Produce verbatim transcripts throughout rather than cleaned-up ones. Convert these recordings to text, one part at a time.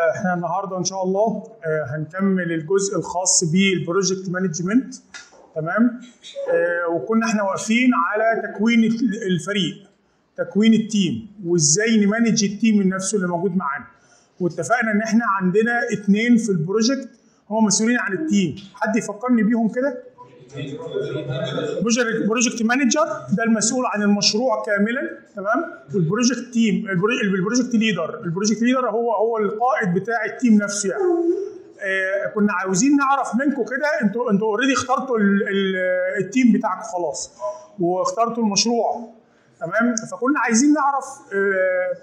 احنا النهارده ان شاء الله هنكمل الجزء الخاص بالبروجكت مانجمنت. تمام. وكنا احنا واقفين على تكوين الفريق، تكوين التيم، وازاي نمانج التيم من نفسه اللي موجود معانا. واتفقنا ان احنا عندنا اثنين في البروجكت هم مسؤولين عن التيم. حد يفكرني بيهم كده؟ بروجكت مانجر ده المسؤول عن المشروع كاملا، تمام. والبروجكت تيم، البروجكت ليدر، البروجكت ليدر هو هو القائد بتاع التيم نفسه يعني. آه كنا عاوزين نعرف منكم كده، انتوا انتوا اوريدي اخترتوا التيم بتاعكم خلاص واخترتوا المشروع، تمام. فكنا عايزين نعرف آه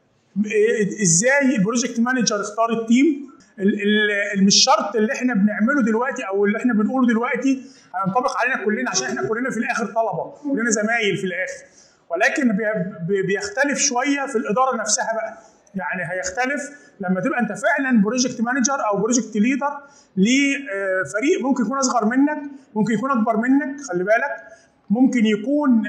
ازاي البروجكت مانجر اختار التيم. مش شرط اللي احنا بنعمله دلوقتي او اللي احنا بنقوله دلوقتي هينطبق علينا كلنا، عشان احنا كلنا في الاخر طلبه، كلنا زمايل في الاخر، ولكن بيختلف شويه في الاداره نفسها بقى. يعني هيختلف لما تبقى انت فعلا بروجكت مانجر او بروجكت ليدر لفريق ممكن يكون اصغر منك، ممكن يكون اكبر منك، خلي بالك، ممكن يكون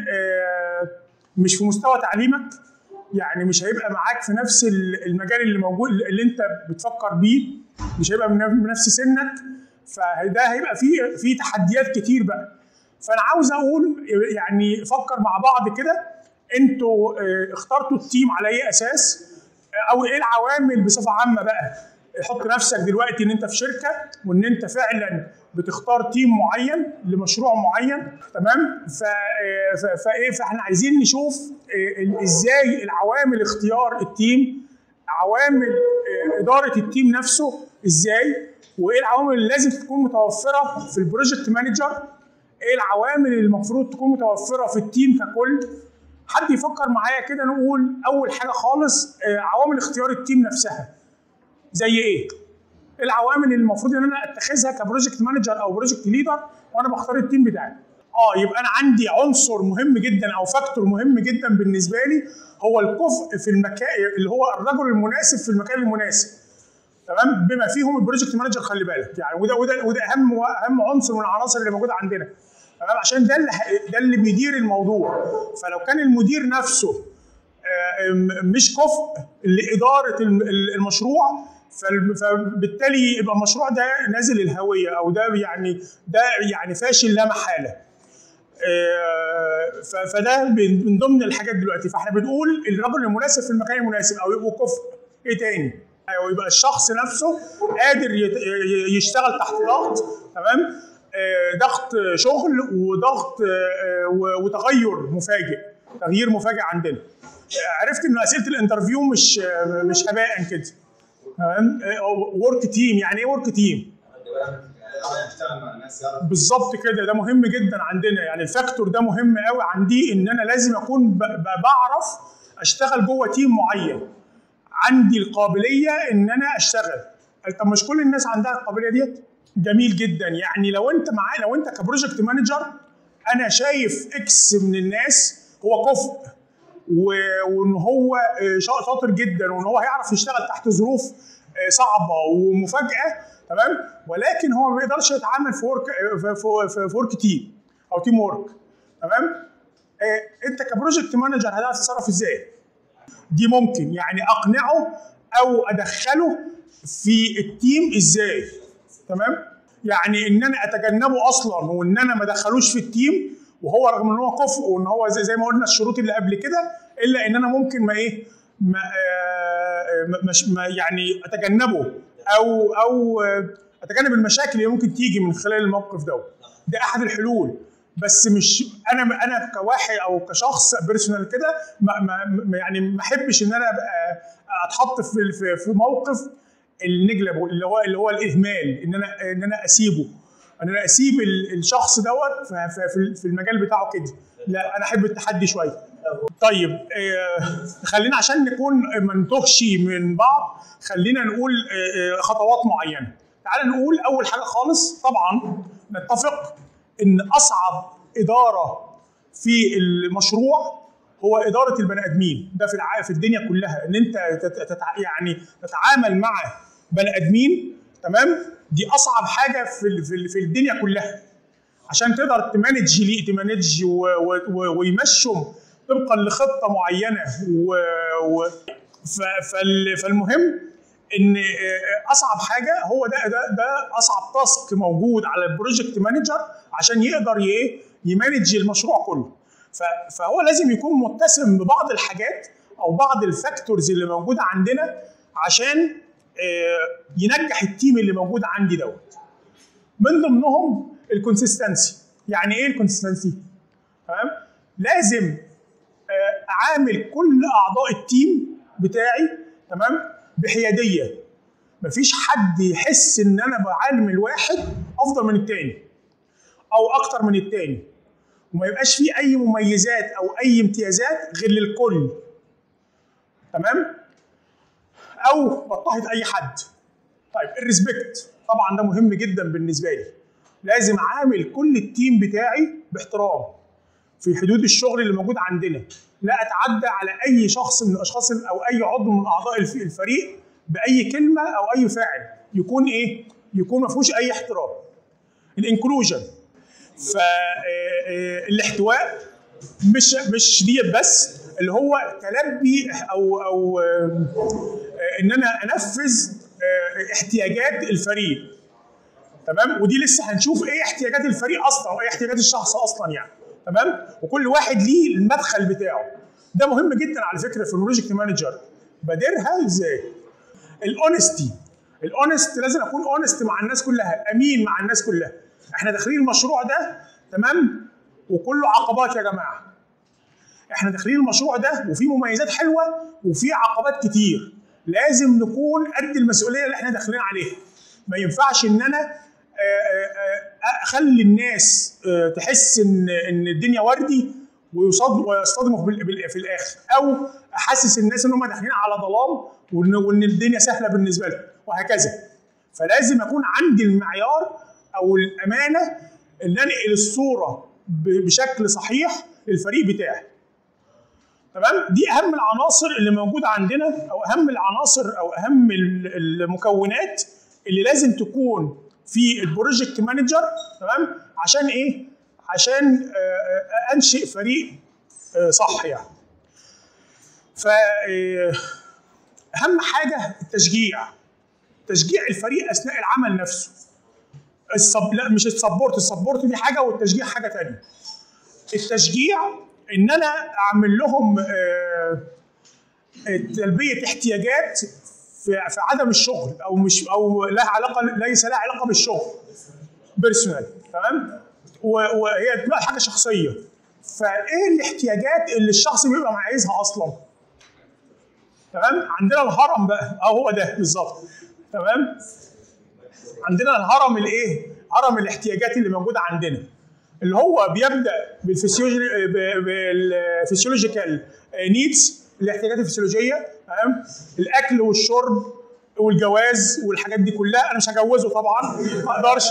مش في مستوى تعليمك، يعني مش هيبقى معاك في نفس المجال اللي موجود اللي انت بتفكر بيه، مش هيبقى من نفس سنك، فده هيبقى فيه في تحديات كتير بقى. فانا عاوز اقول يعني فكر مع بعض كده، انتوا اخترتوا التيم على اي اساس، او ايه العوامل بصفه عامه بقى. حط نفسك دلوقتي ان انت في شركه وان انت فعلا بتختار تيم معين لمشروع معين، تمام. فايه فاحنا عايزين نشوف ازاي العوامل اختيار التيم، عوامل اداره التيم نفسه ازاي، وايه العوامل اللي لازم تكون متوفره في البروجكت مانجر، ايه العوامل اللي المفروض تكون متوفره في التيم ككل. حد يفكر معايا كده، نقول اول حاجه خالص عوامل اختيار التيم نفسها زي ايه؟ العوامل اللي المفروض ان انا اتخذها كبروجكت مانجر او بروجكت ليدر وانا بختار التيم بتاعي. اه يبقى انا عندي عنصر مهم جدا او فاكتور مهم جدا بالنسبه لي، هو الكفء في المكان، اللي هو الرجل المناسب في المكان المناسب، تمام. بما فيهم البروجكت مانجر، خلي بالك يعني، وده وده وده اهم اهم عنصر من العناصر اللي موجوده عندنا، تمام، عشان ده اللي ده اللي بيدير الموضوع. فلو كان المدير نفسه مش كفء لاداره المشروع، فبالتالي يبقى المشروع ده نازل الهويه، او ده يعني ده يعني فاشل لا محاله. فده من ضمن الحاجات دلوقتي. فاحنا بنقول الرجل المناسب في المكان المناسب، او يبقى كفء. ايه تاني؟ او يبقى الشخص نفسه قادر يشتغل تحت ضغط، تمام، ضغط شغل وضغط وتغير مفاجئ، تغيير مفاجئ عندنا. عرفت ان اسئله الانترفيو مش مش هباء كده، تمام. ورك تيم، يعني ايه ورك تيم؟ بالظبط كده، ده مهم جدا عندنا. يعني الفاكتور ده مهم قوي عندي، ان انا لازم اكون بعرف اشتغل جوه تيم معين، عندي القابليه ان انا اشتغل. طب مش كل الناس عندها القابليه ديت؟ جميل جدا. يعني لو انت معايا، لو انت كبروجكت مانجر، انا شايف اكس من الناس هو كفء وان هو شاطر جدا وان هو هيعرف يشتغل تحت ظروف صعبه ومفاجاه، تمام، ولكن هو ما بيقدرش يتعامل في ورك في ورك تيم او تيم ورك، تمام. انت كبروجكت مانجر هتعرف تتصرف ازاي؟ دي ممكن يعني اقنعه او ادخله في التيم ازاي، تمام. يعني ان انا اتجنبه اصلا وان انا ما ادخلوش في التيم، وهو رغم ان هو كفء وان هو زي, زي ما قلنا الشروط اللي قبل كده، الا ان انا ممكن ما ايه ما, مش ما يعني اتجنبه او او اتجنب المشاكل اللي ممكن تيجي من خلال الموقف ده. ده احد الحلول، بس مش انا انا كواحد او كشخص بيرسونال كده ما ما يعني ما احبش ان انا ابقى اتحط في في موقف النجلب، اللي هو اللي هو الاهمال، ان انا ان انا اسيبه، ان انا اسيب الشخص دوت في المجال بتاعه كده. لا، انا احب التحدي شويه. طيب آه خلينا عشان نكون ما نتوهش من بعض، خلينا نقول آه خطوات معينه. تعال نقول اول حاجه خالص، طبعا نتفق ان اصعب اداره في المشروع هو اداره البني ادمين. ده في في الدنيا كلها، ان انت تتع... يعني تتعامل مع بني ادمين، تمام. دي اصعب حاجه في في الدنيا كلها، عشان تقدر تمانج ليه تمانج ويمشوا طبقا لخطه معينه. و... و... فالمهم ان اصعب حاجه هو ده ده ده اصعب تاسك موجود على البروجكت مانجر عشان يقدر ايه يمانج المشروع كله. فهو لازم يكون متسم ببعض الحاجات او بعض الفاكتورز اللي موجوده عندنا عشان ينجح التيم اللي موجود عندي دوت. من ضمنهم الكونسيستنسي. يعني ايه الكونسيستنسي؟ تمام؟ لازم اعامل كل اعضاء التيم بتاعي تمام بحياديه. مفيش حد يحس ان انا بعامل واحد افضل من التاني او اكتر من التاني، وما يبقاش فيه اي مميزات او اي امتيازات غير للكل. تمام؟ او بضطهد اي حد. طيب الريسبكت طبعا ده مهم جدا بالنسبه لي. لازم اعامل كل التيم بتاعي باحترام في حدود الشغل اللي موجود عندنا. لا اتعدى على اي شخص من الاشخاص او اي عضو من اعضاء الفريق باي كلمه او اي فعل يكون ايه؟ يكون ما فيهوش اي احترام. الانكلوجن، فالاحتواء مش مش ديت بس، اللي هو تلبي او او ان انا انفذ احتياجات الفريق. تمام؟ ودي لسه هنشوف ايه احتياجات الفريق اصلا وايه احتياجات الشخص اصلا يعني. تمام؟ وكل واحد ليه المدخل بتاعه. ده مهم جدا على فكره في البروجكت مانجر. بديرها ازاي؟ الاونستي. الاونست لازم اكون اونست مع الناس كلها، امين مع الناس كلها. احنا داخلين المشروع ده تمام وكله عقبات يا جماعه. احنا داخلين المشروع ده وفي مميزات حلوه وفي عقبات كتير. لازم نكون قد المسؤوليه اللي احنا داخلين عليها. ما ينفعش ان انا اخلي الناس تحس ان ان الدنيا وردي ويصطدموا في الاخر، او احسس الناس ان هم داخلين على ظلام وان الدنيا سهله بالنسبه لهم وهكذا. فلازم اكون عندي المعيار او الامانه ان انقل الصوره بشكل صحيح للفريق بتاعي. تمام؟ دي اهم العناصر اللي موجوده عندنا، او اهم العناصر او اهم المكونات اللي لازم تكون في البروجكت مانجر. تمام؟ عشان ايه؟ عشان انشئ فريق صح يعني. ف اهم حاجه التشجيع. تشجيع الفريق اثناء العمل نفسه. الصب... لا مش السبورت، السبورت دي حاجه والتشجيع حاجه ثانيه. التشجيع ان انا اعمل لهم تلبيه احتياجات في في عدم الشغل، او مش او لها علاقه ليس لها علاقه بالشغل بيرسونال. تمام؟ وهي بتبقى حاجه شخصيه. فايه الاحتياجات اللي الشخص بيبقى عايزها اصلا؟ تمام؟ عندنا الهرم بقى، اه هو ده بالظبط. تمام؟ عندنا الهرم الايه؟ هرم الاحتياجات اللي موجوده عندنا، اللي هو بيبدا بالفسيولوجيكال نيدز، الاحتياجات الفسيولوجيه. تمام؟ الاكل والشرب والجواز والحاجات دي كلها. انا مش هجوزه طبعا، ما اقدرش.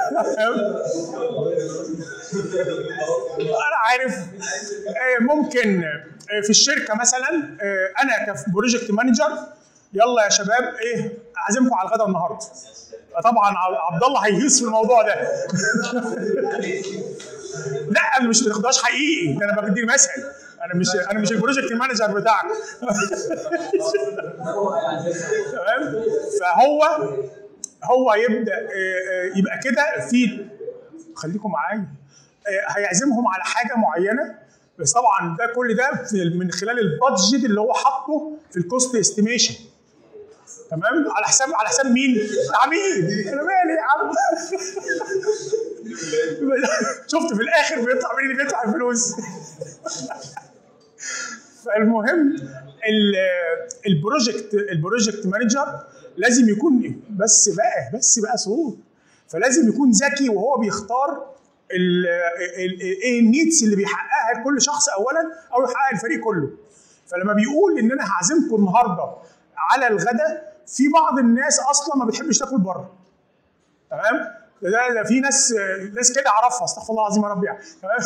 انا عارف ممكن في الشركه مثلا انا كبروجكت مانجر، يلا يا شباب ايه اعزمكم على الغداء النهارده. طبعا عبد الله هيهيص في الموضوع ده. لا انا مش بتاخدهاش حقيقي، انا بدي مثل. انا مش انا مش البروجكت مانجر بتاعك. تمام؟ فهو هو يبدا يبقى كده في، خليكم معايا، هيعزمهم على حاجه معينه، بس طبعا ده كل ده من خلال البادجت اللي هو حاطه في الكوست استيميشن. تمام؟ على حساب على حساب مين؟ العميل. انا مالي يا عم. شفت في الاخر بيطلع مين اللي بيدفع الفلوس. فالمهم البروجكت البروجكت مانجر لازم يكون بس بقى بس بقى صوت. فلازم يكون ذكي وهو بيختار ايه النيدز اللي بيحققها لكل شخص اولا، او يحققها الفريق كله. فلما بيقول ان انا هعزمكم النهارده على الغداء، في بعض الناس اصلا ما بتحبش تاكل بره. تمام؟ ده, ده في ناس ناس كده اعرفها، استغفر الله العظيم يا رب يعني. تمام؟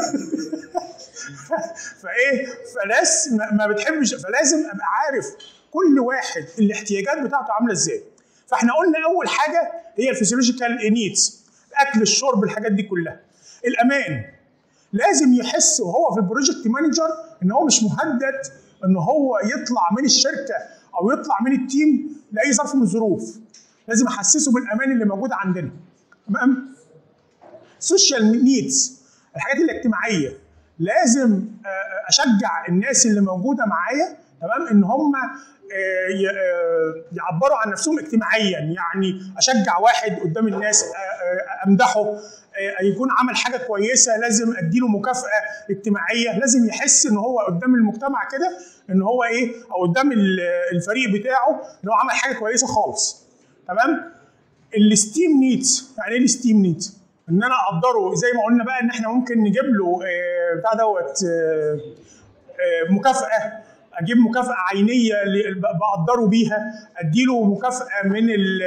فايه فناس ما بتحبش، فلازم ابقى عارف كل واحد الاحتياجات بتاعته عامله ازاي. فاحنا قلنا اول حاجه هي الفسيولوجيكال نيدز، الاكل الشرب الحاجات دي كلها. الامان، لازم يحس وهو في البروجكت مانجر ان هو مش مهدد ان هو يطلع من الشركه او يطلع من التيم لاي ظرف من الظروف. لازم احسسه بالامان اللي موجود عندنا. تمام؟ سوشيال نيدز، الحاجات الاجتماعيه، لازم اشجع الناس اللي موجوده معايا تمام ان هم يعبروا عن نفسهم اجتماعيا. يعني اشجع واحد قدام الناس، امدحه، يكون عمل حاجه كويسه لازم اديله مكافاه اجتماعيه. لازم يحس ان هو قدام المجتمع كده ان هو ايه، او قدام الفريق بتاعه ان هو عمل حاجه كويسه خالص. تمام؟ الستيم نيدز، يعني ايه الستيم نيدز؟ ان انا اقدره زي ما قلنا بقى ان احنا ممكن نجيب له بتاع دوت مكافاه، اجيب مكافاه عينيه بقدره بيها، اديله مكافاه من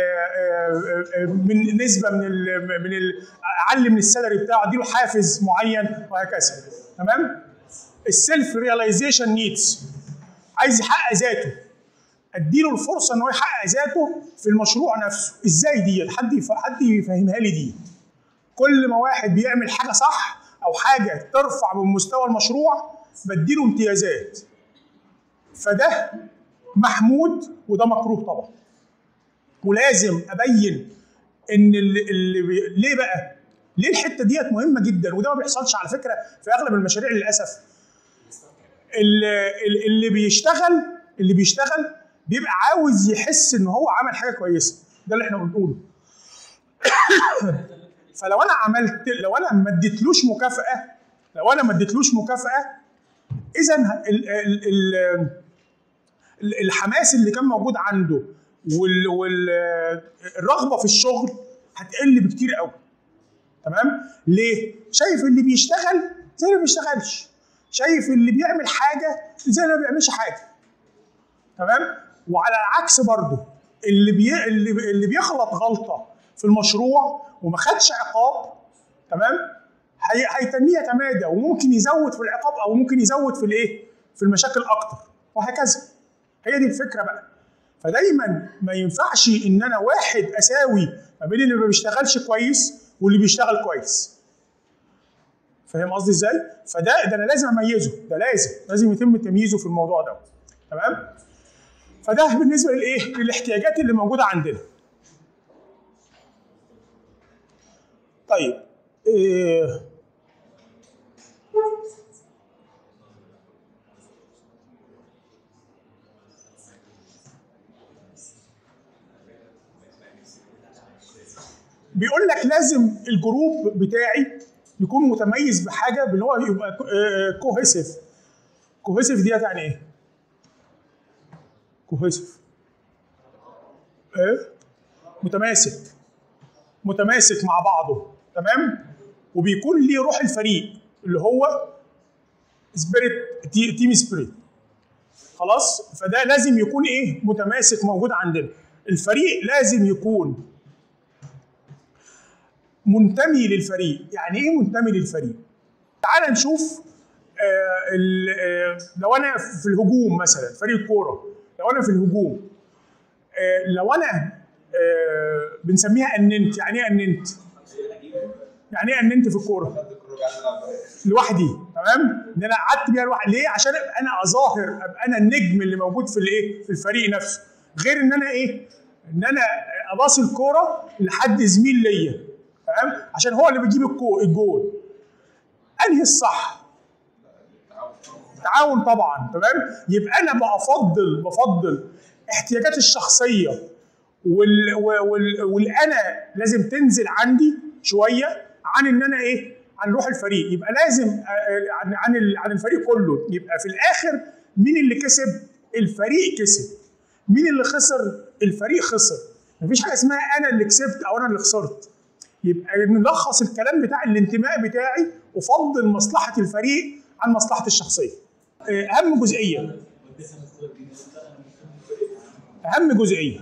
من نسبه من ال من ال اعلي من السالري بتاعه، اديله حافز معين وهكذا. تمام؟ السيلف ريلايزيشن نيدز، عايز يحقق ذاته، اديله الفرصه ان هو يحقق ذاته في المشروع نفسه. ازاي دي؟ حد حد يفهمها لي دي. كل ما واحد بيعمل حاجه صح او حاجه ترفع من مستوى المشروع بديله امتيازات. فده محمود وده مكروه طبعا. ولازم ابين ان اللي, اللي بي... ليه بقى؟ ليه الحته ديت مهمه جدا؟ وده ما بيحصلش على فكره في اغلب المشاريع للاسف. اللي, اللي بيشتغل اللي بيشتغل بيبقى عاوز يحس ان هو عمل حاجه كويسه. ده اللي احنا بنقوله. فلو انا عملت لو انا ما اديتلوش مكافاه لو انا ما اديتلوش مكافاه اذا الحماس اللي كان موجود عنده والرغبه في الشغل هتقل بكتير قوي. تمام؟ ليه؟ شايف اللي بيشتغل زي اللي ما بيشتغلش، شايف اللي بيعمل حاجه زي اللي ما بيعملش حاجه. تمام؟ وعلى العكس برضه اللي بي... اللي بيغلط غلطه في المشروع وما خدش عقاب، تمام؟ هي... هيتنيه يتمادى وممكن يزود في العقاب او ممكن يزود في الايه؟ في المشاكل اكتر وهكذا. هي دي الفكره بقى. فدايما ما ينفعش ان انا واحد اساوي ما بين اللي ما بيشتغلش كويس واللي بيشتغل كويس. فاهم قصدي ازاي؟ فده ده انا لازم اميزه، ده لازم لازم يتم تمييزه في الموضوع ده. تمام؟ فده بالنسبه للايه؟ للاحتياجات اللي موجوده عندنا. طيب إيه بيقول لك لازم الجروب بتاعي يكون متميز بحاجه اللي هو يبقى كوهيسيف. كوهيسيف ديت يعني ايه؟ كوهيسيف ايه؟ متماسك متماسك مع بعضه. تمام؟ وبيكون ليه روح الفريق اللي هو سبيريت، تيم سبيريت. خلاص؟ فده لازم يكون ايه؟ متماسك موجود عندنا. الفريق لازم يكون منتمي للفريق. يعني ايه منتمي للفريق؟ تعال نشوف آه آه لو انا في الهجوم مثلا، فريق كوره، لو انا في الهجوم آه لو انا آه بنسميها اننت. يعني ايه اننت؟ يعني ايه اننت في الكوره؟ لوحدي. تمام؟ ان انا قعدت بيها لوحدي. ليه؟ عشان ابقى انا اظاهر، ابقى انا النجم اللي موجود في الايه؟ في الفريق نفسه. غير ان انا ايه؟ ان انا اباصي الكوره لحد زميل ليا. تمام؟ عشان هو اللي بيجيب الجول. انهي الصح؟ تعاون طبعا. تمام؟ يبقى انا بفضل بفضل احتياجاتي الشخصيه وال وال والانا لازم تنزل عندي شويه عن ان انا ايه؟ عن روح الفريق. يبقى لازم عن عن عن الفريق كله. يبقى في الاخر مين اللي كسب؟ الفريق كسب. مين اللي خسر؟ الفريق خسر. مفيش حاجه اسمها انا اللي كسبت او انا اللي خسرت. يبقى نلخص الكلام بتاع الانتماء بتاعي، افضل مصلحه الفريق عن مصلحتي الشخصيه. اهم جزئيه اهم جزئيه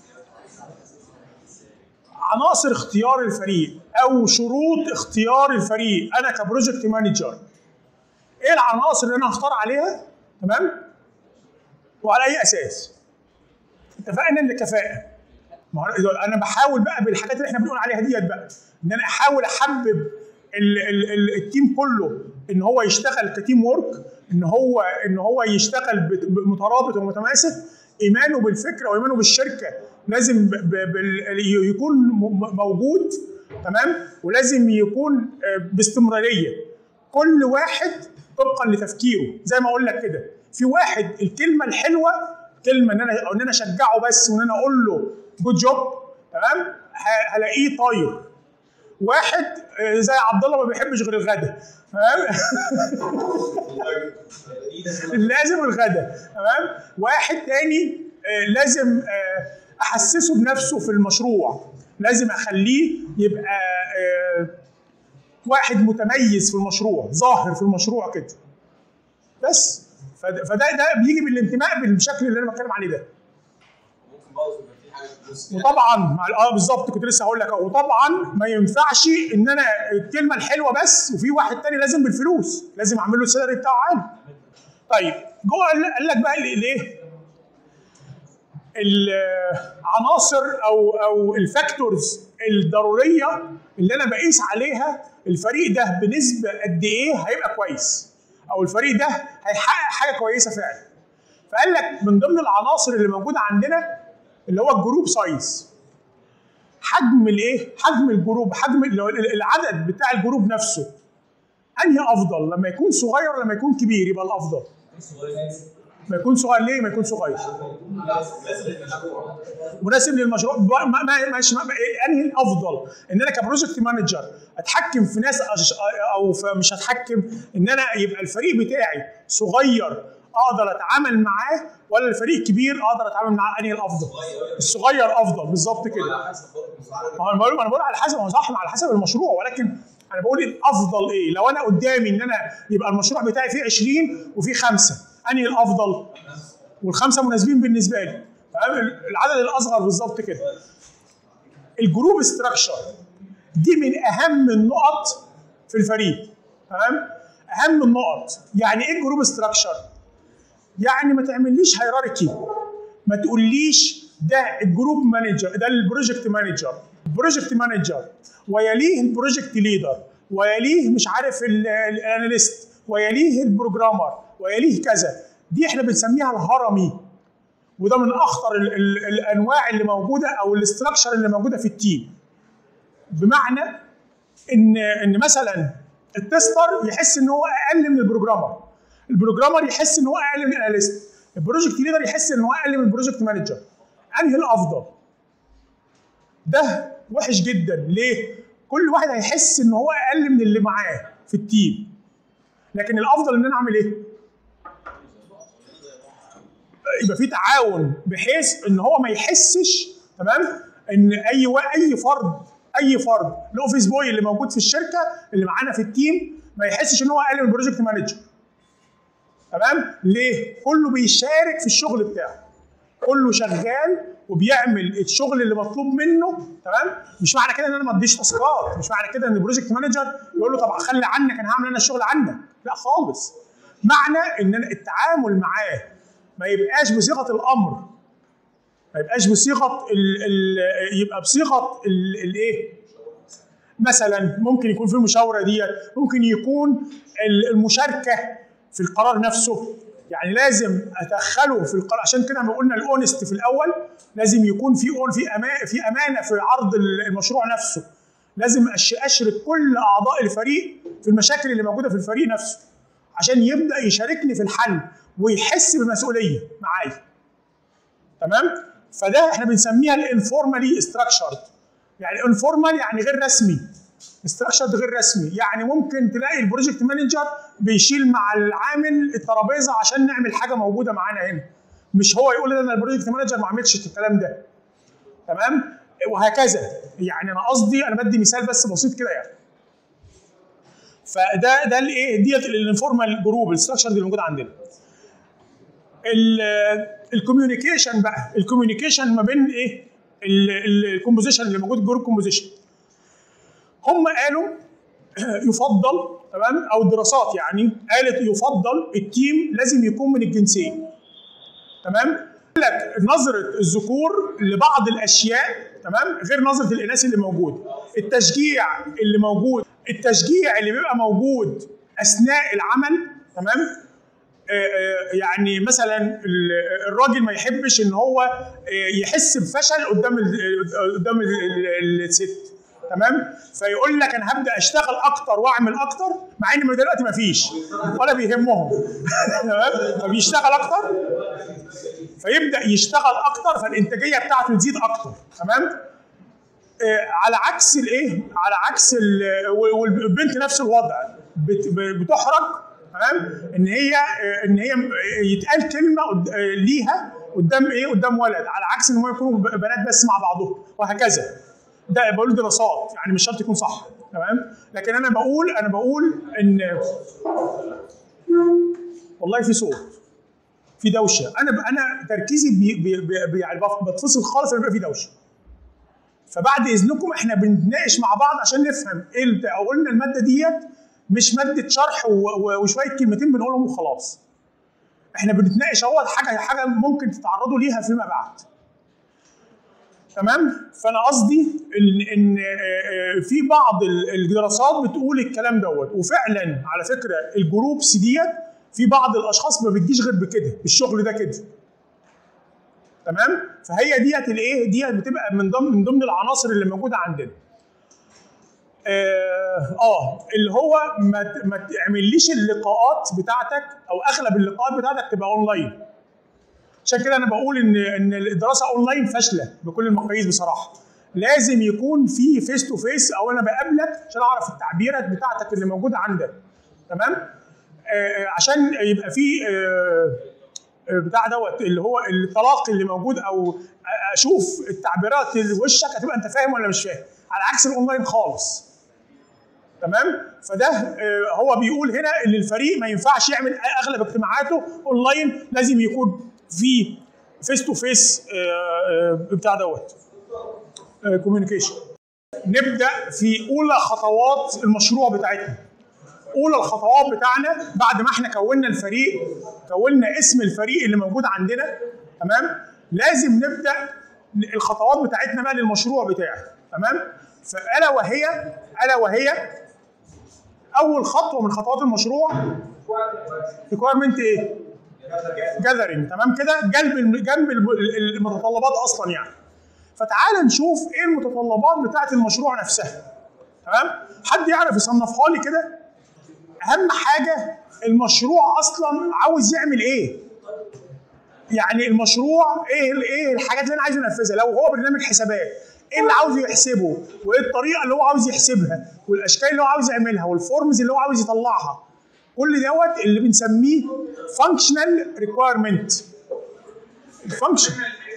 عناصر اختيار الفريق او شروط اختيار الفريق. انا كبروجكت مانجر ايه العناصر اللي انا هختار عليها؟ تمام؟ وعلى اي اساس؟ اتفقنا ان الكفاءه. انا بحاول بقى بالحاجات اللي احنا بنقول عليها ديت بقى ان انا احاول احبب ال ال ال التيم كله ان هو يشتغل كتيم وورك، ان هو ان هو يشتغل مترابط ومتماسك. ايمانه بالفكره وايمانه بالشركه لازم ب ب يكون موجود، تمام، ولازم يكون باستمراريه. كل واحد طبقا لتفكيره، زي ما اقول لك كده، في واحد الكلمه الحلوه، كلمه ان انا ان انا اشجعه بس وان انا اقول له جود جوب، تمام، هلاقيه طاير. واحد زي عبد الله ما بيحبش غير الغدا، تمام. لازم الغدا، تمام. واحد تاني لازم احسسه بنفسه في المشروع، لازم اخليه يبقى واحد متميز في المشروع، ظاهر في المشروع كده بس. فده ده بيجي بالانتماء بالشكل اللي انا بتكلم عليه ده. ممكن برضه يبقى في حاجه فلوس، وطبعا مع اه بالظبط كنت لسه هقول لك، وطبعا ما ينفعش ان انا الكلمه الحلوه بس وفي واحد تاني لازم بالفلوس، لازم اعمل له السالري بتاعه عالي. طيب جوه قال لك بقى الايه؟ العناصر او او الفاكتورز الضروريه اللي انا بقيس عليها الفريق ده بنسبه قد ايه هيبقى كويس، او الفريق ده هيحقق حاجه كويسه فعلا. فقال لك من ضمن العناصر اللي موجوده عندنا اللي هو الجروب سايز، حجم الايه؟ حجم الجروب، حجم العدد بتاع الجروب نفسه. انهي افضل؟ لما يكون صغير ولا لما يكون كبير يبقى الافضل؟ ما يكون صغير. ليه ما يكون صغير؟ مناسب للمشروع. ماشي. انهي الافضل؟ ان انا كبروجكت مانجر اتحكم في ناس او مش هتحكم، ان انا يبقى الفريق بتاعي صغير اقدر اتعامل معاه، ولا الفريق كبير اقدر اتعامل معاه؟ انهي الافضل؟ الصغير افضل، بالظبط كده. انا بقول انا بقول على حسب، صح، على حسب المشروع، ولكن انا بقول الافضل ايه؟ لو انا قدامي ان انا يبقى المشروع بتاعي فيه عشرين وفيه خمسه، انهي الافضل؟ والخمسه مناسبين بالنسبه لي، العدد الاصغر بالظبط كده. الجروب ستراكشر دي من اهم النقط في الفريق، تمام؟ اهم النقط. يعني ايه الجروب ستراكشر؟ يعني ما تعمليش هيراركي، ما تقوليش ده الجروب مانجر، ده البروجكت مانجر، البروجكت مانجر ويليه البروجكت ليدر ويليه مش عارف الاناليست ويليه البروجرامر ويليه كذا. دي احنا بنسميها الهرمي، وده من اخطر ال ال الانواع اللي موجوده او الاستراكشر اللي موجوده في التيم. بمعنى ان ان مثلا التستر يحس ان هو اقل من البروجرامر، البروجرامر يحس ان هو اقل من الاناليست، البروجكت ليدر يحس ان هو اقل من البروجكت مانجر. انهي الافضل؟ ده وحش جدا. ليه؟ كل واحد هيحس ان هو اقل من اللي معاه في التيم. لكن الافضل ان انا اعمل ايه؟ يبقى في تعاون بحيث ان هو ما يحسش، تمام، ان اي اي فرد اي فرد الاوفيس بوي اللي موجود في الشركه اللي معانا في التيم ما يحسش ان هو اقل من البروجكت مانجر. تمام؟ ليه؟ كله بيشارك في الشغل بتاعه، كله شغال وبيعمل الشغل اللي مطلوب منه، تمام؟ مش معنى كده ان انا ما اديش تاسكات، مش معنى كده ان البروجكت مانجر يقول له طب خلي عنك انا هعمل انا الشغل عنك، لا خالص. معنى ان أنا التعامل معاه ما يبقاش بصيغه الامر، ما يبقاش بصيغه ال ال يبقى بصيغه الايه؟ مثلا ممكن يكون في المشاوره ديت، ممكن يكون المشاركه في القرار نفسه، يعني لازم ادخله في القرار. عشان كده ما قلنا الاونست في الاول، لازم يكون في اون في امان في امانه في عرض المشروع نفسه. لازم اشرك كل اعضاء الفريق في المشاكل اللي موجوده في الفريق نفسه عشان يبدا يشاركني في الحل ويحس بالمسؤوليه معايا. تمام؟ فده احنا بنسميها الانفورمالي ستراكشرد. يعني انفورمال يعني غير رسمي، ستراكشرد غير رسمي. يعني ممكن تلاقي البروجكت مانجر بيشيل مع العامل الترابيزه عشان نعمل حاجه موجوده معانا هنا، مش هو يقول انا البروجكت مانجر ما عملتش الكلام ده. تمام؟ وهكذا. يعني انا قصدي انا بدي مثال بس بسيط كده يعني. فده ده الايه ديت الانفورمال جروب الستراكشر اللي موجود عندنا. الكوميونيكيشن بقى، الكوميونيكيشن ما بين ايه؟ الكومبوزيشن اللي موجود جروب كومبوزيشن. هم قالوا يفضل، تمام، او الدراسات يعني قالت يفضل التيم لازم يكون من الجنسين. تمام؟ قال لك نظره الذكور لبعض الاشياء، تمام، غير نظره الاناث اللي موجود. التشجيع اللي موجود، التشجيع اللي بيبقى موجود اثناء العمل، تمام، يعني مثلا الراجل ما يحبش ان هو يحس بفشل قدام قدام الست، تمام؟ فيقول لك انا هبدا اشتغل اكتر واعمل اكتر، مع ان دلوقتي ما فيش ولا بيهمهم تمام؟ فبيشتغل اكتر فيبدا يشتغل اكتر، فالانتاجيه بتاعته تزيد اكتر، تمام؟ على عكس الايه؟ على عكس والبنت نفس الوضع، بتحرج، تمام؟ ان هي ان هي يتقال كلمه ليها قدام ايه؟ قدام ولد، على عكس ان هم يكونوا بنات بس مع بعضهم، وهكذا. ده بقول دراسات، يعني مش شرط يكون صح، تمام؟ لكن انا بقول انا بقول ان والله في صوت، في دوشه، انا انا تركيزي بي بي بي يعني بتفصل خالص لما يبقى في دوشه. فبعد اذنكم احنا بنتناقش مع بعض عشان نفهم ايه اللي قلنا. الماده ديت مش ماده شرح وشويه كلمتين بنقولهم وخلاص. احنا بنتناقش اهو حاجه حاجه ممكن تتعرضوا ليها فيما بعد. تمام؟ فانا قصدي ان في بعض الدراسات بتقول الكلام دوت، وفعلا على فكره الجروبس ديت في بعض الاشخاص ما بتجيش غير بكده، بالشغل ده كده. تمام؟ فهي ديت الايه؟ ديت بتبقى من ضمن من ضمن العناصر اللي موجوده عندنا. اه, آه اللي هو ما ما تعمليش اللقاءات بتاعتك، او اغلب اللقاءات بتاعتك تبقى اونلاين. عشان كده انا بقول ان ان الدراسه اونلاين فاشله بكل المقاييس بصراحه. لازم يكون في فيس تو فيس، او انا بقابلك عشان اعرف التعبيرات بتاعتك اللي موجوده عندك. تمام؟ آه عشان يبقى في آه بتاع دوت اللي هو التلاقي اللي موجود، او اشوف التعبيرات اللي وشك هتبقى انت فاهم ولا مش فاهم، على عكس الاونلاين خالص. تمام؟ فده هو بيقول هنا ان الفريق ما ينفعش يعمل اغلب اجتماعاته اونلاين، لازم يكون في فيس تو فيس بتاع دوت كوميونيكيشن. نبدا في اولى خطوات المشروع بتاعتنا. اولى الخطوات بتاعنا بعد ما احنا كونا الفريق، كونا اسم الفريق اللي موجود عندنا، تمام؟ لازم نبدا الخطوات بتاعتنا بقى للمشروع بتاعي، تمام؟ فالا وهي الا وهي اول خطوه من خطوات المشروع ريكويرمنت ايه؟ جاذرنج، تمام كده؟ جلب جنب المتطلبات اصلا يعني. فتعال نشوف ايه المتطلبات بتاعت المشروع نفسها. تمام؟ حد يعرف يصنفها لي كده؟ اهم حاجه المشروع اصلا عاوز يعمل ايه؟ يعني المشروع ايه ايه الحاجات اللي انا عايز انفذها؟ لو هو برنامج حسابات، ايه اللي عاوز يحسبه؟ وايه الطريقه اللي هو عاوز يحسبها؟ والاشكال اللي هو عاوز يعملها؟ والفورمز اللي هو عاوز يطلعها؟ كل دوت اللي بنسميه فانكشنال ريكويرمنت. الفانكشن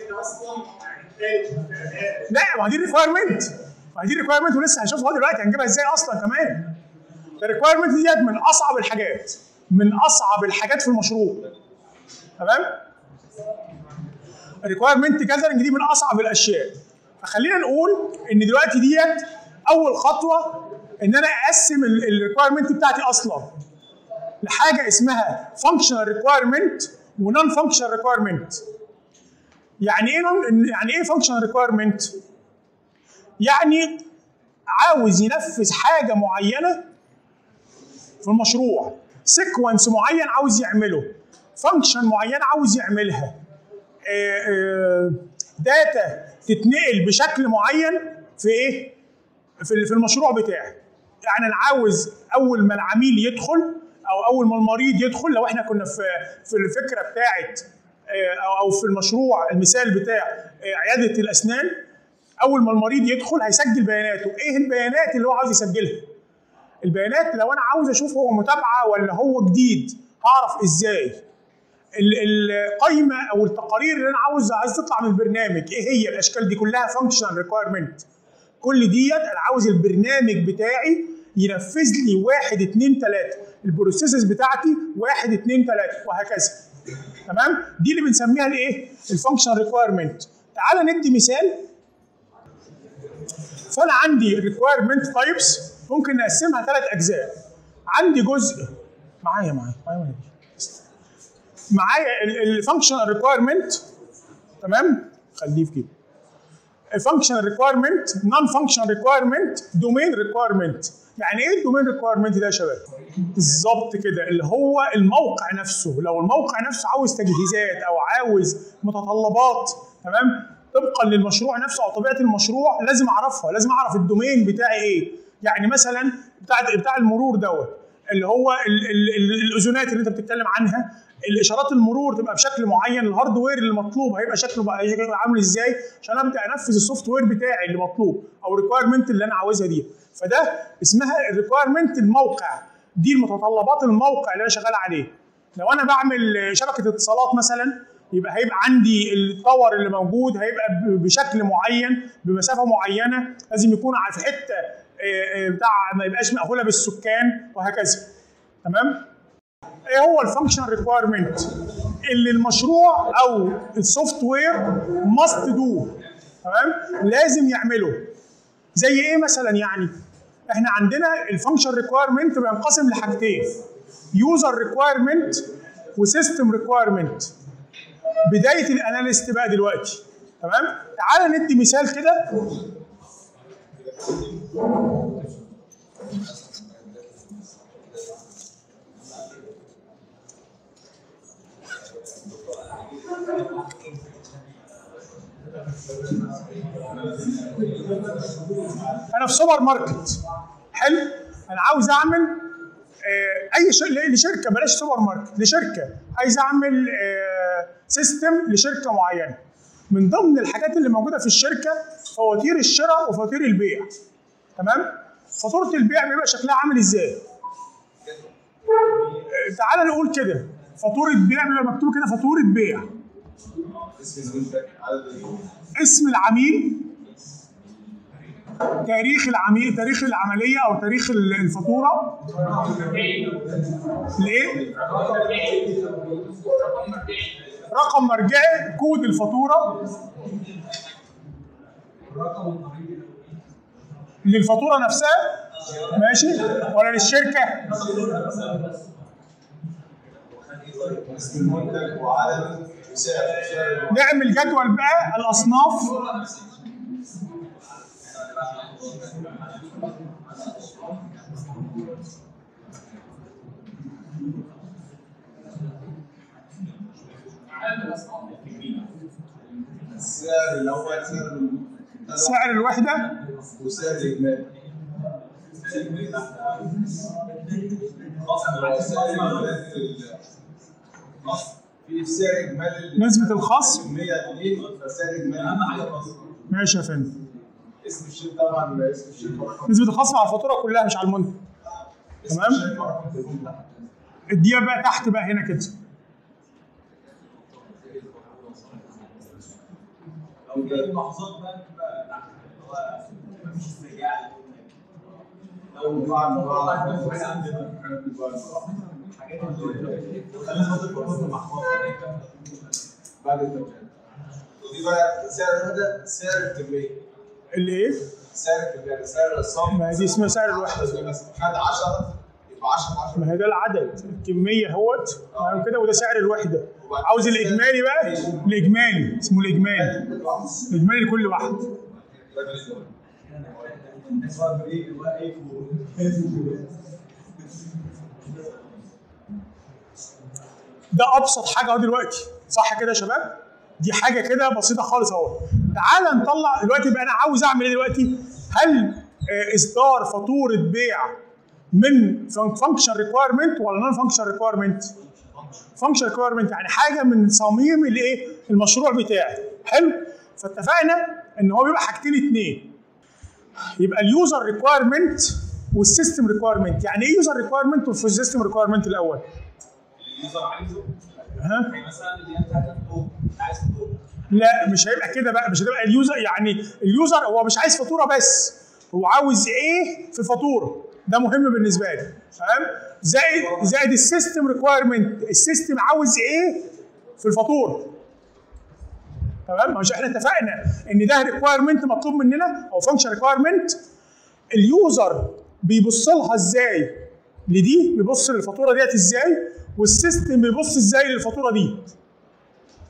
لا، ما دي ريكويرمنت، ما دي ريكويرمنت ولسه هنشوفها دلوقتي هنجيبها ازاي اصلا كمان. الريكويرمنت ديت من اصعب الحاجات، من اصعب الحاجات في المشروع. تمام؟ الريكويرمنت جاذرنج دي من اصعب الاشياء. فخلينا نقول ان دلوقتي ديت اول خطوه، ان انا اقسم الريكويرمنت بتاعتي اصلا لحاجه اسمها فانكشنال ريكويرمنت ونون فانكشنال ريكويرمنت. يعني ايه يعني ايه فانكشنال ريكويرمنت؟ يعني عاوز ينفذ حاجه معينه في المشروع، سيكونس معين عاوز يعمله، فانكشن معينه عاوز يعملها، داتا تتنقل بشكل معين في ايه؟ في المشروع بتاعي. يعني انا عاوز اول ما العميل يدخل، او اول ما المريض يدخل، لو احنا كنا في في الفكره بتاعت او في المشروع المثال بتاع عياده الاسنان، اول ما المريض يدخل هيسجل بياناته. ايه البيانات اللي هو عاوز يسجلها؟ البيانات لو انا عاوز اشوف هو متابعه ولا هو جديد، هعرف ازاي؟ القائمه او التقارير اللي انا عاوز عايز تطلع من البرنامج، ايه هي الاشكال دي؟ كلها فانكشنال ريكويرمنت. كل ديت انا عاوز البرنامج بتاعي ينفذ لي واحد اتنين تلاته، البروسيسز بتاعتي واحد اتنين تلاته وهكذا. تمام؟ دي اللي بنسميها الايه؟ الفانكشنال ريكويرمنت. تعال ندي مثال. فانا عندي ريكويرمنت تايبس ممكن نقسمها ثلاث اجزاء. عندي جزء معايا معايا معايا معايا الفانكشنال ريكويرمنت، تمام؟ خليه في كده. فانكشنال ريكوايرمنت، نون فانكشنال ريكوايرمنت، دومين ريكوايرمنت. يعني ايه الدومين ريكوايرمنت ده يا شباب؟ بالظبط كده، اللي هو الموقع نفسه. لو الموقع نفسه عاوز تجهيزات او عاوز متطلبات تمام طبقا للمشروع نفسه او طبيعه المشروع لازم اعرفها، لازم اعرف الدومين بتاعي ايه. يعني مثلا بتاع بتاع المرور دوت اللي هو ال ال ال الاذونات اللي انت بتتكلم عنها، الاشارات المرور تبقى بشكل معين، الهاردوير اللي مطلوب هيبقى شكله بقى عامل ازاي عشان ابدا انفذ السوفت وير بتاعي اللي مطلوب او الريكوايرمنت اللي انا عاوزها دي. فده اسمها الريكوايرمنت الموقع، دي المتطلبات الموقع اللي انا شغال عليه. لو انا بعمل شبكه اتصالات مثلا يبقى هيبقى عندي التاور اللي موجود هيبقى بشكل معين بمسافه معينه، لازم يكون في حته بتاع ما يبقاش مقفوله بالسكان وهكذا. تمام؟ ايه هو الفانكشنال ريكوايرمنت اللي المشروع او السوفت وير ماست دو، تمام؟ لازم يعمله. زي ايه مثلا؟ يعني احنا عندنا الفانكشن ريكوايرمنت بينقسم لحاجتين، يوزر ريكوايرمنت وسيستم ريكوايرمنت. بدايه الاناليست بقى دلوقتي، تمام؟ تعال ندي مثال كده. انا في سوبر ماركت، حلو؟ انا عاوز اعمل آه اي شيء لشركه، بلاش سوبر ماركت، لشركه عايز اعمل آه سيستم لشركه معينه. من ضمن الحاجات اللي موجوده في الشركه فواتير الشراء وفواتير البيع. تمام؟ فاتوره البيع بيبقى شكلها عامل ازاي؟ آه تعال نقول كده، فاتوره بيع بيبقى مكتوب كده فاتوره بيع. اسم العميل، تاريخ العميل، تاريخ العمليه او تاريخ الفاتوره، الايه؟ رقم مرجعي، كود الفاتوره للفاتوره نفسها، ماشي؟ ولا للشركه؟ اسم المنتج وعدد وسعر. نعمل جدول بقى الاصناف. السعر الاول، سعر سعر الوحده وسعر الاجمالي. في سعر اجمالي نسبه الخصم مية اتنين، فسعر اجمالي ماشي يا فندم. اسم الشركه طبعا، اسم الشركه نسبه الخصم على الفاتوره كلها مش على المنتج. تمام؟ اديها بقى تحت بقى هنا كده. او المحافظات بقى بتبقى تحت، اللي هو مفيش استرجاع لو بعد بعد عندنا حاجات اللي خلينا نحط الفاتوره المحفوظه بعد التوزيع. ودي بقى سعر الوحده، سعر الكميه. الايه؟ سعر الكميه، سعر الصم. ما دي اسمها سعر الوحده. خد عشرة يبقى عشرة عشرة. ما هي ده العدد، الكميه اهوت تمام كده، وده سعر الوحده. عاوز الاجمالي بقى، الاجمالي اسمه الاجمالي، الاجمالي لكل واحد. ده ابسط حاجه اهو دلوقتي، صح كده يا شباب؟ دي حاجه كده بسيطه خالص اهو. تعال نطلع دلوقتي بقى، انا عاوز اعمل ايه دلوقتي؟ هل اصدار فاتوره بيع من فانكشن ريكوايرمنت ولا نون فانكشن ريكوايرمنت؟ فانكشن ريكوايرمنت يعني حاجه من صميم الايه؟ المشروع بتاعي. حلو؟ فاتفقنا ان هو بيبقى حاجتين اثنين. يبقى اليوزر ريكوايرمنت والسيستم ريكوايرمنت. يعني ايه يوزر ريكوايرمنت والسيستم ريكوايرمنت الاول؟ اليوزر عايزه ها؟ مثلا اللي انت عايز فاتوره. لا مش هيبقى كده بقى، مش هتبقى اليوزر. يعني اليوزر هو مش عايز فاتوره بس، هو عاوز ايه في الفاتوره، ده مهم بالنسبه لي. تمام؟ زائد زائد السيستم ريكوايرمنت، السيستم عاوز ايه في الفاتوره. تمام؟ مش احنا اتفقنا ان ده ريكوايرمنت مطلوب مننا او فانكشن ريكوايرمنت، اليوزر بيبص لها ازاي؟ لدي بيبص للفاتوره ديت ازاي؟ والسيستم بيبص ازاي للفاتوره دي؟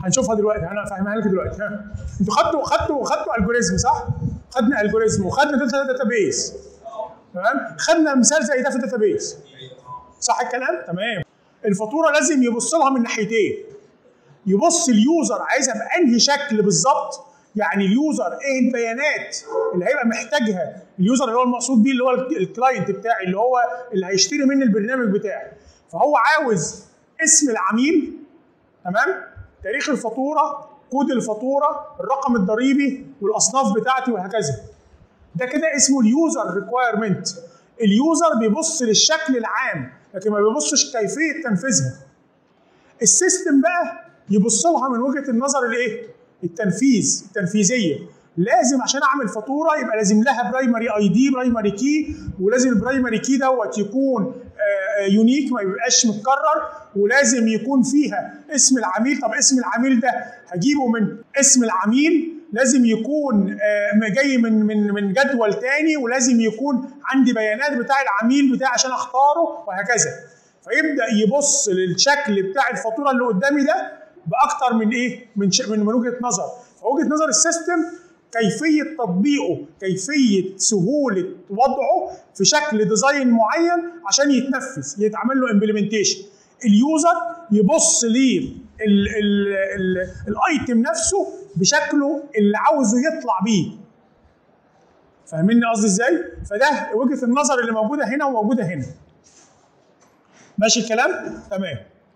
هنشوفها دلوقتي، انا فاهمها لك دلوقتي. ها انتوا خدتوا خدتوا خدتوا الجوريزم صح؟ خدنا الجوريزم وخدنا داتا داتابيز. تمام؟ خدنا مثال زي ده في الداتابيز. صح الكلام؟ تمام. الفاتوره لازم يبص لها من ناحيتين. يبص اليوزر عايزها بانهي شكل بالظبط، يعني اليوزر ايه البيانات اللي هيبقى محتاجها، اليوزر اللي هو المقصود بيه اللي هو الكلاينت بتاعي اللي هو اللي هيشتري مني البرنامج بتاعي. فهو عاوز اسم العميل، تمام؟ تاريخ الفاتوره، كود الفاتوره، الرقم الضريبي والاصناف بتاعتي وهكذا. ده كده اسمه اليوزر ريكوايرمنت. اليوزر بيبص للشكل العام لكن ما بيبصش كيفيه تنفيذها. السيستم بقى يبص لها من وجهه النظر الايه؟ التنفيذ، التنفيذيه. لازم عشان اعمل فاتوره يبقى لازم لها برايمري اي دي، برايمري كي، ولازم البرايمري كي دوت يكون يونيك ما يبقاش متكرر، ولازم يكون فيها اسم العميل. طب اسم العميل ده هجيبه من اسم العميل، لازم يكون جاي من من من جدول تاني، ولازم يكون عندي بيانات بتاع العميل بتاعي عشان اختاره وهكذا. فيبدا يبص للشكل بتاع الفاتوره اللي قدامي ده باكتر من ايه؟ من من وجهه نظر. فوجهه نظر السيستم كيفيه تطبيقه، كيفيه سهوله وضعه في شكل ديزاين معين عشان يتنفذ، يتعمل له امبلمنتيشن. اليوزر يبص ليه الايتم نفسه بشكله اللي عاوزه يطلع بيه. فاهميني قصدي ازاي؟ فده وجهه النظر اللي موجوده هنا وموجوده هنا. ماشي الكلام؟ تمام.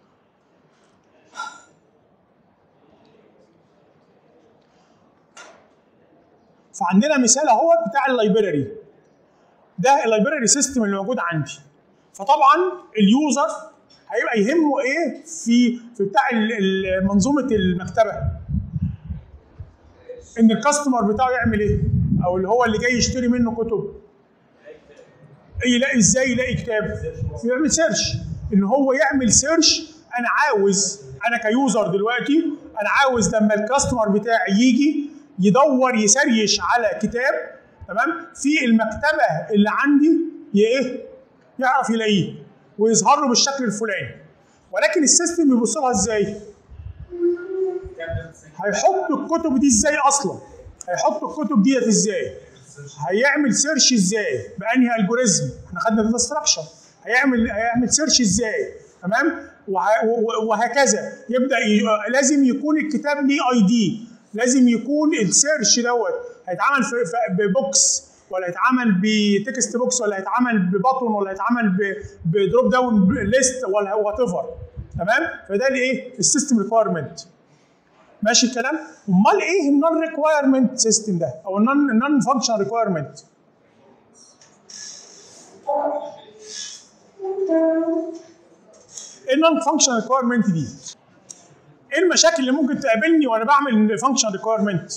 فعندنا مثال اهو بتاع اللايبراري. ده اللايبراري سيستم اللي موجود عندي. فطبعا اليوزر هيبقى يهمه ايه في في بتاع منظومه المكتبه؟ ان الكاستمر بتاعه يعمل ايه؟ او اللي هو اللي جاي يشتري منه كتب. يلاقي ازاي يلاقي كتاب؟ يعمل سيرش. ان هو يعمل سيرش. انا عاوز انا كيوزر دلوقتي انا عاوز لما الكاستمر بتاعي يجي يدور يسريش على كتاب، تمام؟ في المكتبه اللي عندي ايه؟ يعرف يلاقيه ويظهر له بالشكل الفلاني. ولكن السيستم يبص لها ازاي؟ هيحط الكتب دي ازاي اصلا؟ هيحط الكتب ديت ازاي؟ هيعمل سيرش ازاي؟ بانهي الجوريزم؟ احنا خدنا داتا ستراكشر. هيعمل هيعمل سيرش ازاي؟ تمام؟ وهكذا. يبدا ي... لازم يكون الكتاب ليه اي دي، لازم يكون السيرش دوت هيتعمل في ببوكس ولا هيتعمل بتكست بوكس ولا هيتعمل ببطن ولا هيتعمل بدروب داون ليست ولا وات ايفر. تمام؟ فده الايه؟ السيستم ريكوايرمنت. ماشي الكلام؟ امال ايه النون ريكوايرمنت سيستم ده او النون النون فانكشن ريكوايرمنت؟ ايه النون فانكشن ريكوايرمنت دي؟ ايه المشاكل اللي ممكن تقابلني وانا بعمل فانكشن ريكوايرمنت؟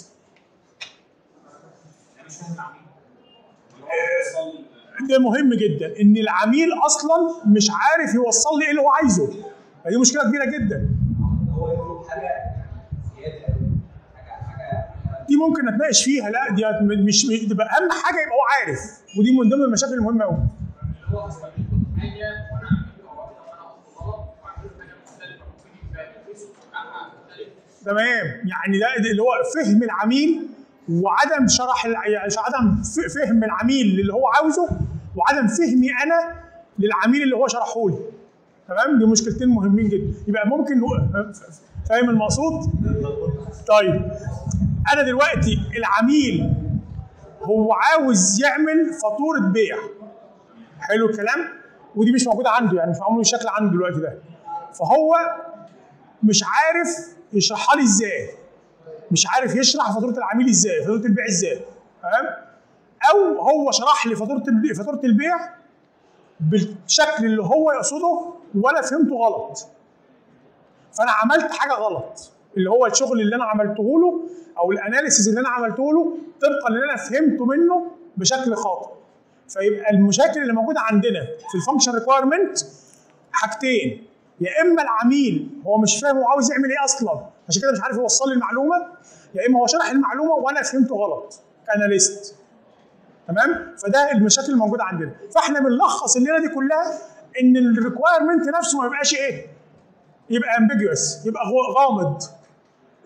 ده مهم جدا، ان العميل اصلا مش عارف يوصل لي ايه اللي هو عايزه. دي مشكله كبيره جدا. هو يطلب حاجه زياده قوي، حاجه حاجه دي ممكن نتناقش فيها. لا دي مش تبقى اهم حاجه يبقى هو عارف، ودي من ضمن المشاكل المهمه قوي. هو اصلا بيكون حاجه وانا اعمله او انا اقصد غلط واعمله حاجه مختلفه ممكن يبقى مختلف. تمام، يعني ده اللي هو فهم العميل وعدم شرح عدم فهم العميل اللي هو عاوزه وعدم فهمي انا للعميل اللي هو شرحه لي. تمام؟ دي مشكلتين مهمين جدا. يبقى ممكن فاهم المقصود؟ طيب انا دلوقتي العميل هو عاوز يعمل فاتوره بيع. حلو الكلام؟ ودي مش موجوده عنده، يعني مش معمول بالشكل عنده دلوقتي ده. فهو مش عارف يشرحها لي ازاي. مش عارف يشرح فاتوره العميل ازاي، فاتوره البيع ازاي. تمام؟ او هو شرح لي فاتوره فاتوره البيع بالشكل اللي هو يقصده وانا فهمته غلط. فانا عملت حاجه غلط، اللي هو الشغل اللي انا عملته له او الاناليسيز اللي انا عملته له طبقا اللي انا فهمته منه بشكل خاطئ. فيبقى المشاكل اللي موجوده عندنا في الفانكشن ريكوايرمنت حاجتين: يا اما العميل هو مش فاهم هو عاوز يعمل ايه اصلا عشان كده مش عارف يوصل لي المعلومه، يا اما هو شرح المعلومه وانا فهمته غلط كاناليست. تمام؟ فده المشاكل الموجوده عندنا. فاحنا بنلخص الليله دي كلها ان الريكوايرمنت نفسه ما يبقاش ايه؟ يبقى امبيجوس، يبقى غامض.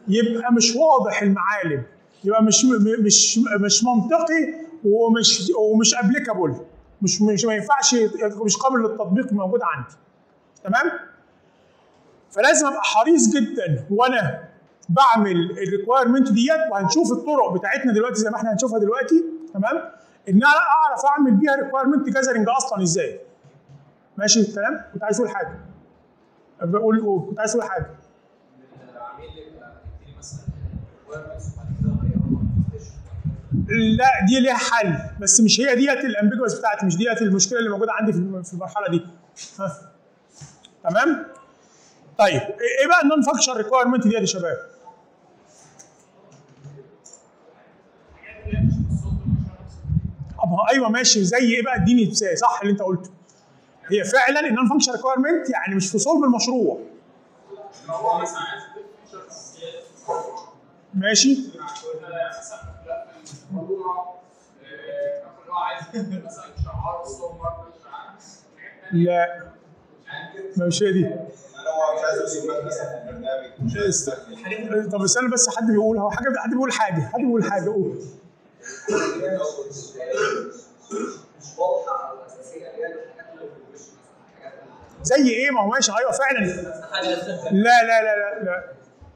يبقى مش واضح المعالم، يبقى مش مش مش منطقي ومش ومش ابليكابل، مش مش ما ينفعش، مش قابل للتطبيق موجود عندي. تمام؟ فلازم ابقى حريص جدا وانا بعمل الريكوايرمنت ديت، وهنشوف الطرق بتاعتنا دلوقتي زي ما احنا هنشوفها دلوقتي. تمام؟ ان انا اعرف اعمل بيها ريكوايرمنت جاذرنج اصلا ازاي. ماشي الكلام؟ كنت عايز اقول حاجه. بقول قول، كنت عايز اقول حاجه. لا دي ليها حل، بس مش هي ديت الامبيجوس بتاعتي، مش ديت المشكله اللي موجوده عندي في المرحله دي. ها. تمام؟ طيب ايه بقى النون فانكشن ريكوايرمنت ديت يا شباب؟ اه ايوه ماشي، زي ايه بقى؟ اديني مثال. صح اللي انت قلته. هي فعلا النون فانكشن ريكوايرمنت يعني مش في صلب المشروع. ماشي. لا مش هي دي. طب استنى بس، حد بيقول هو حاجه، حد بيقول حاجه، حد بيقول حاجه قول. زي ايه؟ ما هو ماشي ايوه فعلا. لا لا لا لا لا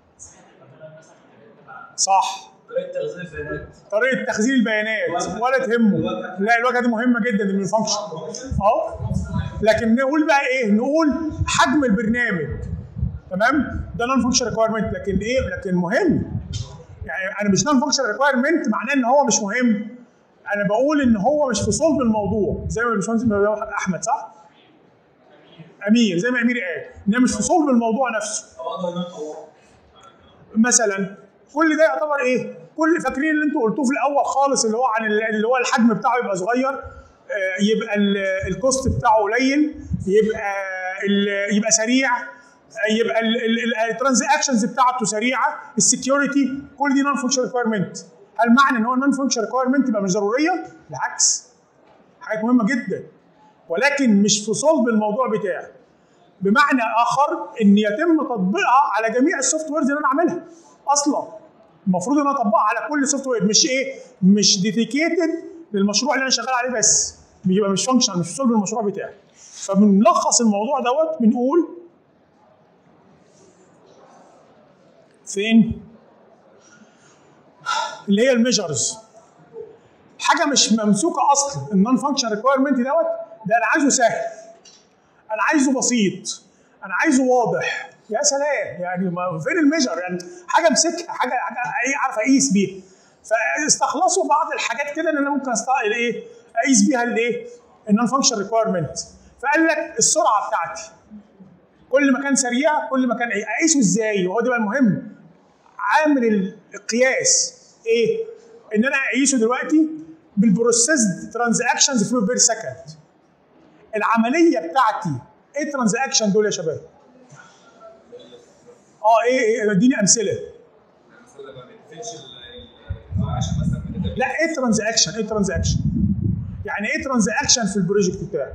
صح. طريقه تخزين البيانات ولا تهمه. لا الواجهه دي مهمه جدا من الفانكشن. اهو لكن نقول بقى ايه؟ نقول حجم البرنامج. تمام؟ ده نون فانكشن ريكوايرمنت. لكن ايه؟ لكن مهم. يعني انا مش نون فانكشن ريكوايرمنت معناه ان هو مش مهم. انا بقول ان هو مش في صلب الموضوع، زي ما الباشمهندس احمد صح؟ امير، زي ما امير قال ان مش في صلب الموضوع نفسه. مثلا كل ده يعتبر ايه؟ كل فاكرين اللي انتوا قلتوه في الاول خالص اللي هو عن اللي هو الحجم بتاعه يبقى صغير، يبقى الكوست بتاعه قليل، يبقى يبقى سريع، يبقى الترانزاكشنز بتاعته سريعه، السكيورتي، كل دي نون فانكشن ريكوايرمنت. هل معنى ان هو نون فانكشن ريكوايرمنت يبقى مش ضروريه؟ بالعكس، حاجات مهمه جدا، ولكن مش في صلب الموضوع بتاعي. بمعنى اخر ان يتم تطبيقها على جميع السوفت ويرز اللي انا عاملها اصلا. المفروض ان انا اطبقها على كل سوفت وير، مش ايه؟ مش ديديكيتد للمشروع اللي انا شغال عليه بس، بيبقى مش فانكشن، مش في صلب المشروع بتاعي. فبنلخص الموضوع دوت بنقول فين؟ اللي هي الميجرز. حاجه مش ممسوكه اصلا. النون فانكشن ريكوايرمنت دوت ده انا عايزه سهل، انا عايزه بسيط، انا عايزه واضح. يا سلام، يعني ما فين الميجر؟ يعني حاجه امسكها، حاجه حاجه اعرف اقيس بيها. فاستخلصوا بعض الحاجات كده ان انا ممكن استقل ايه؟ اقيس بيها الايه؟ النون فانكشن ريكوايرمنت. فقال لك السرعه بتاعتي، كل ما كان سريع كل ما كان ايه؟ اقيسه ازاي؟ وهو ده بقى المهم. عامل القياس ايه؟ ان انا اقيسه دلوقتي بالبروسيسد ترانزاكشنز فلو بير سكند. العمليه بتاعتي ايه ترانزاكشن دول يا شباب؟ اه ايه ايه اديني امثله. لا ايه ترانزاكشن؟ ايه ترانزاكشن؟ يعني ايه ترانزاكشن في البروجكت بتاعي؟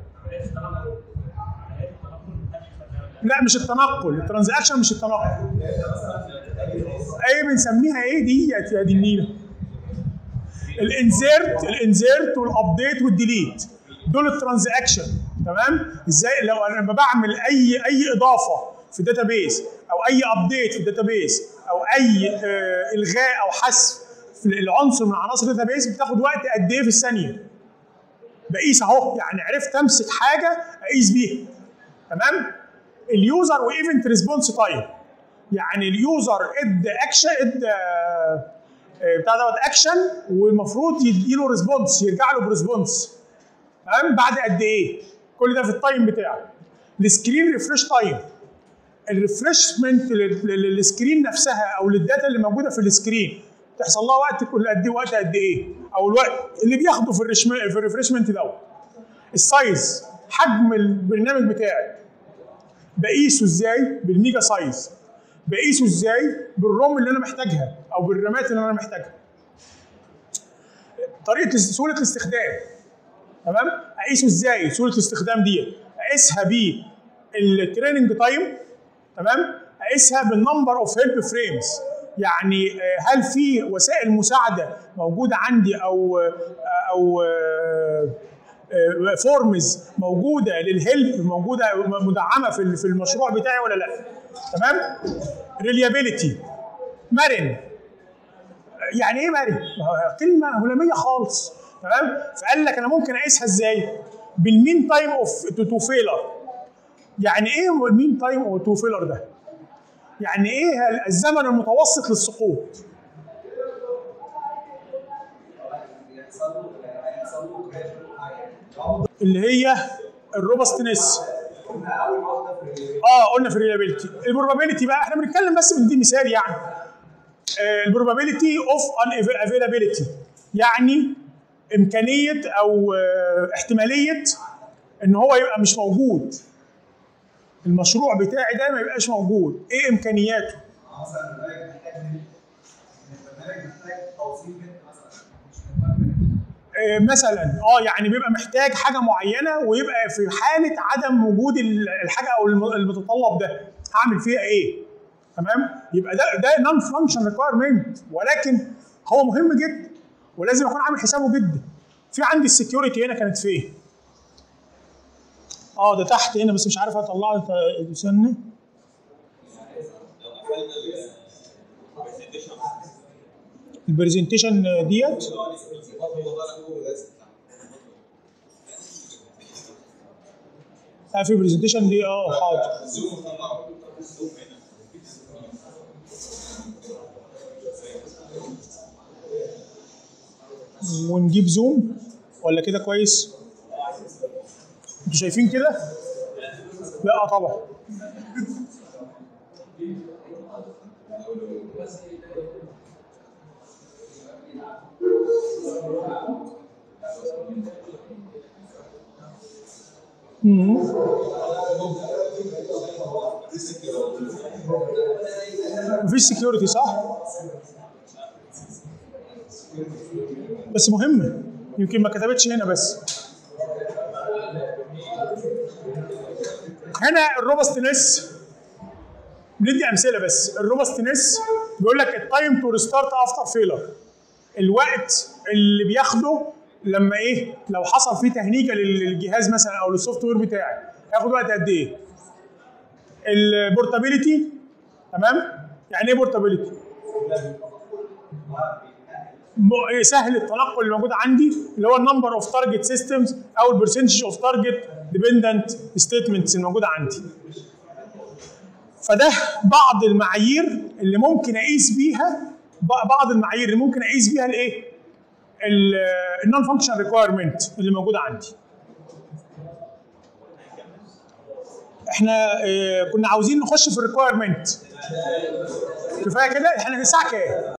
لا مش التنقل، الترانزاكشن مش التنقل. ايه بنسميها ايه ديت يا دي النيله؟ الانزيرت، الانزيرت والابديت والديليت، دول الترانزاكشن. تمام؟ ازاي لو انا لما بعمل اي اي اضافه في الداتابيز او اي ابديت في الداتابيز او اي آه الغاء او حذف في العنصر من عناصر الداتابيز، بتاخد وقت قد ايه في الثانيه؟ بقيس اهو، يعني عرفت امسك حاجه اقيس بيها. تمام؟ اليوزر وايفنت ريسبونس تايم، يعني اليوزر ادى اكشن، ادى بتاع دوت اكشن، والمفروض يديله ريسبونس، يرجع له بريسبونس. تمام؟ بعد قد ايه؟ كل ده في التايم بتاعه. السكرين ريفرش تايم، الريفرشمنت للسكرين نفسها او للداتا اللي موجوده في السكرين تحصل لها وقت كل قد ايه؟ وقت قد ايه؟ او الوقت اللي بياخده في في الريفرشمنت دوت. السايز، حجم البرنامج بتاعي بقيسه ازاي؟ بالميجا سايز. بقيسه ازاي؟ بالروم اللي انا محتاجها او بالرامات اللي انا محتاجها. طريقه سهوله الاستخدام. تمام؟ اقيسه ازاي؟ سهوله الاستخدام دي اقيسها بالتريننج تايم. تمام؟ اقيسها بالنمبر اوف هيلب فريمز. يعني هل في وسائل مساعده موجوده عندي او او فورمز موجوده للهيلب، موجوده مدعمه في في المشروع بتاعي ولا لا؟ تمام؟ ريليابيليتي، مرن. يعني ايه مرن؟ كلمه هلاميه خالص. تمام؟ فقال لك انا ممكن اقيسها ازاي؟ بالمين تايم اوف تو فيلر. يعني ايه المين تايم اوف تو فيلر ده؟ يعني ايه الزمن المتوسط للسقوط؟ اللي هي الروبستنس. اه قلنا في الريلابيلتي. البروبابيلتي بقى احنا بنتكلم بس بندي مثال يعني. آه البروبابيلتي اوف ان افيلابيلتي، يعني امكانيه او آه احتماليه ان هو يبقى مش موجود. المشروع بتاعي ده ما يبقاش موجود، ايه امكانياته؟ مثلا البرنامج محتاج البرنامج محتاج توصيل مثلا اه يعني بيبقى محتاج حاجه معينه، ويبقى في حاله عدم وجود الحاجه او المتطلب ده هعمل فيها ايه؟ تمام؟ يبقى ده ده نون فانكشن ريكوايرمنت، ولكن هو مهم جدا ولازم اكون عامل حسابه جدا. في عندي السكيورتي هنا كانت فين؟ اه ده تحت هنا بس مش عارف اطلعه. استنى. البرزنتيشن ديت اه في برزنتيشن دي اه حاضر. ونجيب زوم ولا كده كويس؟ انتوا شايفين كده؟ لا طبعا. مفيش سكيورتي صح؟ بس مهمة، يمكن ما كتبتش هنا. بس هنا الروبستنس بندي امثله. بس الروبستنس بيقول لك التايم تو ريستارت افتر فيلر، الوقت اللي بياخده لما ايه لو حصل فيه تهنيجه للجهاز مثلا او للسوفت وير بتاعي، هياخد وقت قد ايه؟ البورتابيلتي. تمام؟ يعني ايه بورتابيلتي؟ سهل التنقل اللي موجود عندي، اللي هو النمبر اوف تارجت سيستمز او البرسنتج اوف تارجت ديبندنت ستيتمنتس الموجوده عندي. فده بعض المعايير اللي ممكن اقيس بيها، بعض المعايير اللي ممكن اقيس بيها الايه؟ النون فانكشن ريكوايرمنت اللي موجوده عندي. احنا اه كنا عاوزين نخش في الريكوايرمنت. كفايه كده؟ احنا في الساعه كام؟